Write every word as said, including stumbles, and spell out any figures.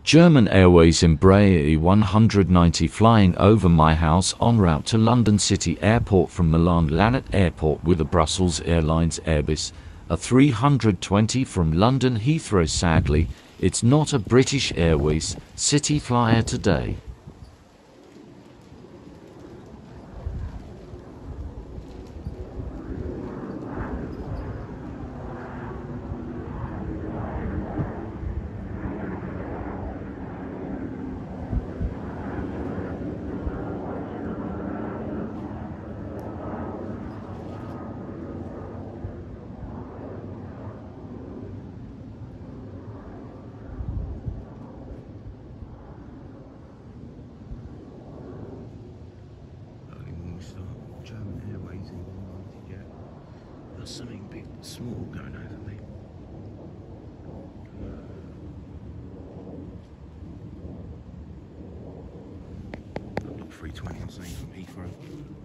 German Airways Embraer E one ninety flying over my house en route to London City Airport from Milan Lanat Airport with a Brussels Airlines Airbus A three twenty from London Heathrow. Sadly, it's not a British Airways City flyer today. German Airways in one ninety jet. There's something big, small going over me. I've got three twenty or something from Heathrow.